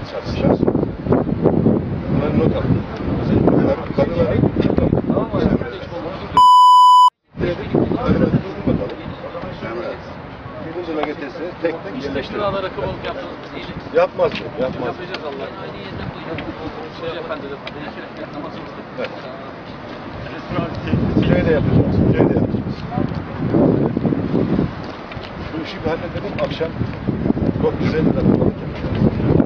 çalışacağız. Bunları not alın. Kadınları birinci vegetesi tek birleştirin. Yapmaz mı? Yapmaz. Yapacağız Allah'ın. Efendi de namazımızda. Evet. Şeyde yapacağız. Şeyde yapacağız. Bu işi bir halledelim. Akşam çok güzel de